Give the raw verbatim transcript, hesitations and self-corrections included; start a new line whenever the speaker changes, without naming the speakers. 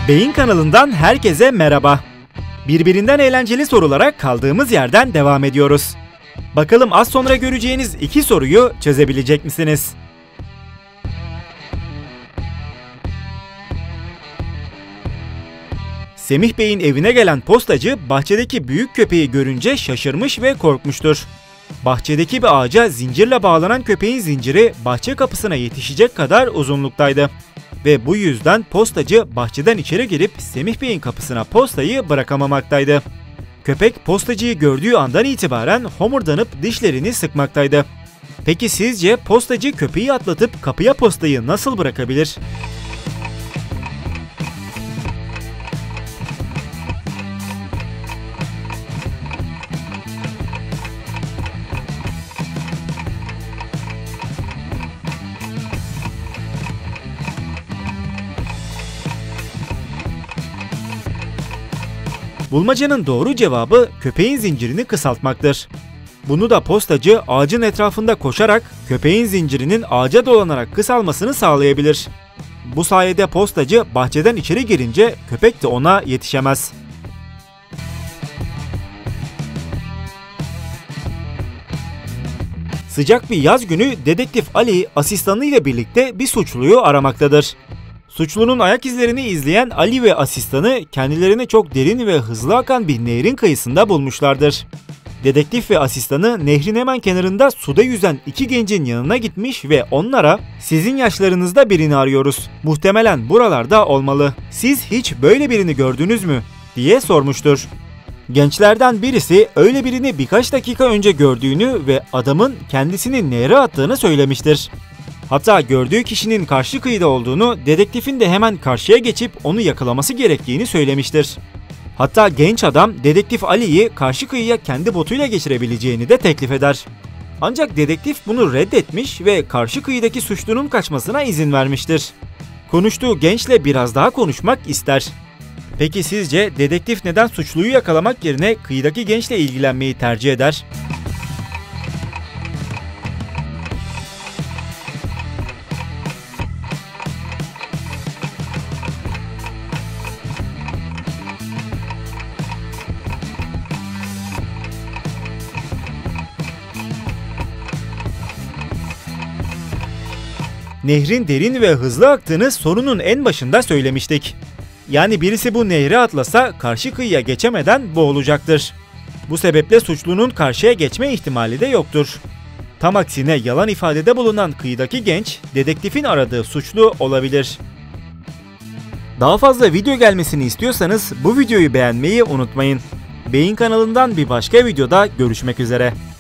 Beyin kanalından herkese merhaba. Birbirinden eğlenceli sorulara kaldığımız yerden devam ediyoruz. Bakalım az sonra göreceğiniz iki soruyu çözebilecek misiniz? Semih Bey'in evine gelen postacı bahçedeki büyük köpeği görünce şaşırmış ve korkmuştur. Bahçedeki bir ağaca zincirle bağlanan köpeğin zinciri bahçe kapısına yetişecek kadar uzunluktaydı. Ve bu yüzden postacı bahçeden içeri girip Semih Bey'in kapısına postayı bırakamamaktaydı. Köpek postacıyı gördüğü andan itibaren homurdanıp dişlerini sıkmaktaydı. Peki sizce postacı köpeği atlatıp kapıya postayı nasıl bırakabilir? Bulmacanın doğru cevabı köpeğin zincirini kısaltmaktır. Bunu da postacı ağacın etrafında koşarak köpeğin zincirinin ağaca dolanarak kısalmasını sağlayabilir. Bu sayede postacı bahçeden içeri girince köpek de ona yetişemez. Sıcak bir yaz günü dedektif Ali asistanıyla birlikte bir suçluyu aramaktadır. Suçlunun ayak izlerini izleyen Ali ve asistanı kendilerini çok derin ve hızlı akan bir nehrin kıyısında bulmuşlardır. Dedektif ve asistanı nehrin hemen kenarında suda yüzen iki gencin yanına gitmiş ve onlara "Sizin yaşlarınızda birini arıyoruz. Muhtemelen buralarda olmalı. Siz hiç böyle birini gördünüz mü?" diye sormuştur. Gençlerden birisi öyle birini birkaç dakika önce gördüğünü ve adamın kendisini nehre attığını söylemiştir. Hatta gördüğü kişinin karşı kıyıda olduğunu, dedektifin de hemen karşıya geçip onu yakalaması gerektiğini söylemiştir. Hatta genç adam dedektif Ali'yi karşı kıyıya kendi botuyla geçirebileceğini de teklif eder. Ancak dedektif bunu reddetmiş ve karşı kıyıdaki suçlunun kaçmasına izin vermiştir. Konuştuğu gençle biraz daha konuşmak ister. Peki sizce dedektif neden suçluyu yakalamak yerine kıyıdaki gençle ilgilenmeyi tercih eder? Nehrin derin ve hızlı aktığını sorunun en başında söylemiştik. Yani birisi bu nehre atlasa karşı kıyıya geçemeden boğulacaktır. Bu sebeple suçlunun karşıya geçme ihtimali de yoktur. Tam aksine yalan ifadede bulunan kıyıdaki genç, dedektifin aradığı suçlu olabilir. Daha fazla video gelmesini istiyorsanız bu videoyu beğenmeyi unutmayın. Beyin kanalından bir başka videoda görüşmek üzere.